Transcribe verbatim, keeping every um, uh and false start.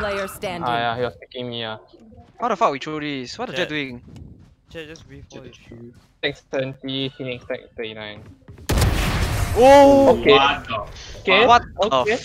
player standing. Ah, yeah, he was picking me. Uh. How the fuck we throw this? What the Jet Jet. doing? Jet just before you. Tech seventy, Phoenix Tech thirty-nine. Oh! What the Okay. What the Okay.